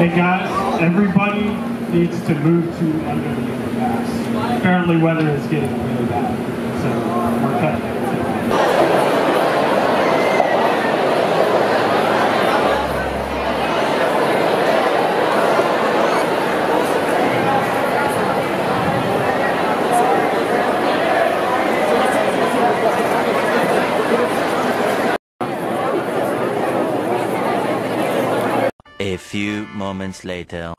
Hey guys, everybody needs to move to under the overpass. Apparently weather is getting really bad, so we're cutting it. A few moments later.